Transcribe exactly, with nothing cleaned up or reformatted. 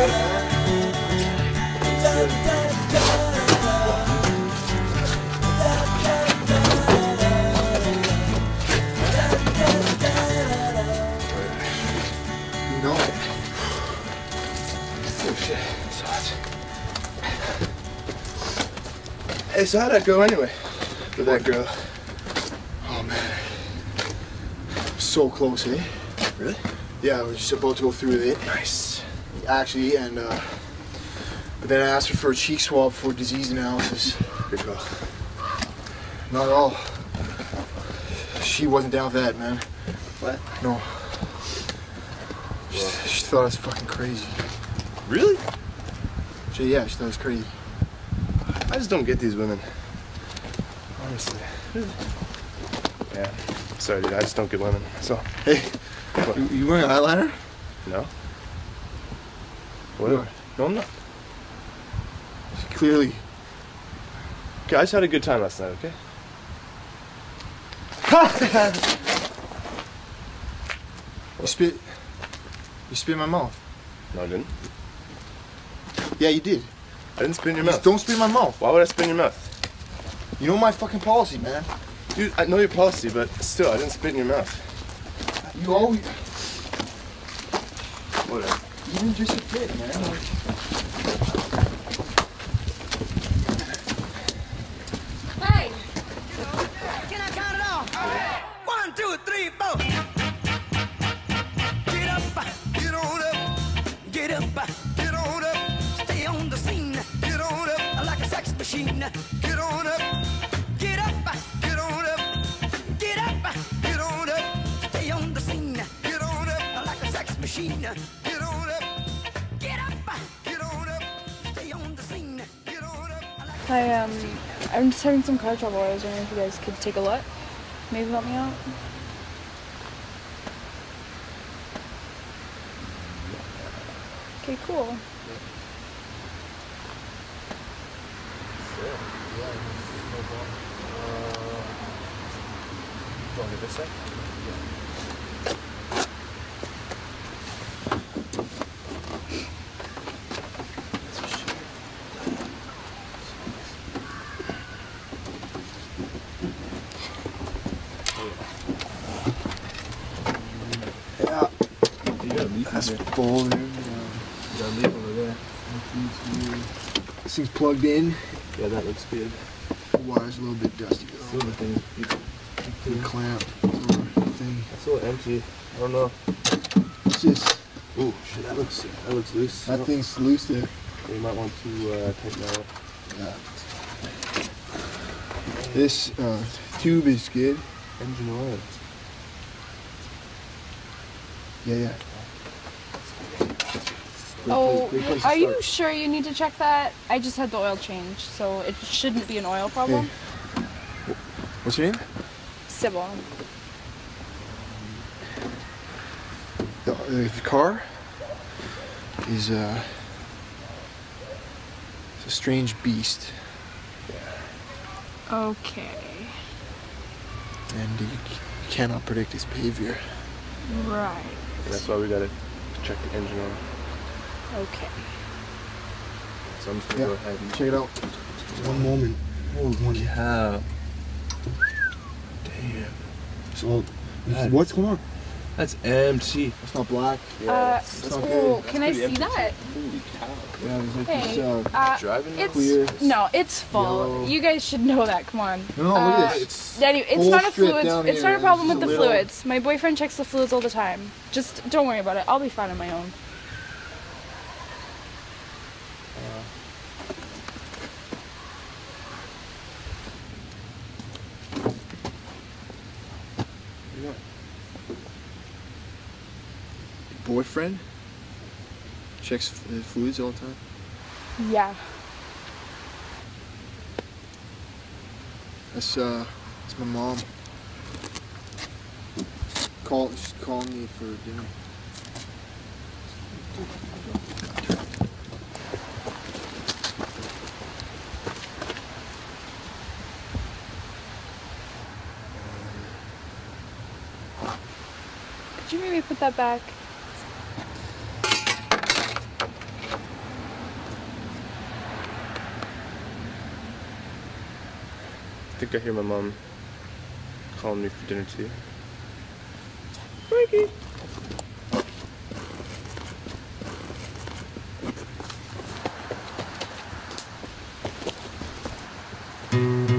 Hey, so how'd that go anyway? With that girl? Oh man, so close, eh? Really? Yeah, I was just about to go through with it. Nice. Actually, and uh, but then I asked her for a cheek swab for disease analysis. Good girl. Not at all. She wasn't down for that, man. What? No. She, she thought I was fucking crazy. Really? She, yeah, she thought I was crazy. I just don't get these women. Honestly. Yeah. Sorry, dude. I just don't get women. So. Hey, you, you wearing eyeliner? No. What? No, I'm not. Clearly. Okay, I just had a good time last night. Okay. You spit. You spit in my mouth. No, I didn't. Yeah, you did. I didn't spit in your You mouth. Don't spit in my mouth. Why would I spit in your mouth? You know my fucking policy, man. Dude, I know your policy, but still, I didn't spit in your mouth. You always. Whatever. Even just a bit, man. Like... Hey! Can I count it off? One, two, three, four. Get up, get on up, get up, get on up. Stay on the scene, get on up like a sex machine. Get on up, get up, get on up, get up, get on up. Stay on the scene, get on up like a sex machine. Get on up, get up, get on up. Stay on the scene, get on up. Hi, um, I'm just having some car trouble. I was wondering if you guys could take a look. Maybe help me out. Okay, cool. Yeah. That's full, dude. You gotta leave over there. This thing's plugged in. Yeah, that looks good. The wire's a little bit dusty though. Silver thing. The clamp or thing. It's a little empty. I don't know. What's this? Ooh, shit, that looks that looks loose. That thing's loose there. You might want to uh, tighten that up. Yeah. This uh, tube is good. Engine oil. Yeah, yeah. Oh, Great place to are you start. sure you need to check that? I just had the oil change, so it shouldn't be an oil problem. Hey. What's your name? Sybil. The, the car is uh, it's a strange beast, Okay. and you, c- you cannot predict its behavior. Right. That's why we gotta check the engine oil. Okay. So I'm just gonna Yeah, go ahead and check it out. One moment. Holy cow. Damn. So, That what's going on? That's empty. It's not black. Uh, that's, that's not oh, good. can I pretty see empty. that? Holy cow. Yeah, there's like Hey, this. Uh, uh, Driving now? it's clear. no, it's full. Yellow. You guys should know that. Come on. no, look Uh, at this. It's Anyway, it's whole not a strip fluids. down It's here. not a problem with Just the a little- fluids. My boyfriend checks the fluids all the time. Just don't worry about it. I'll be fine on my own. Boyfriend checks f- the fluids all the time. Yeah. That's uh, that's my mom. Call, she's calling me for dinner. Could you maybe put that back? think I hear my mom calling me for dinner too. Mikey! Mm-hmm.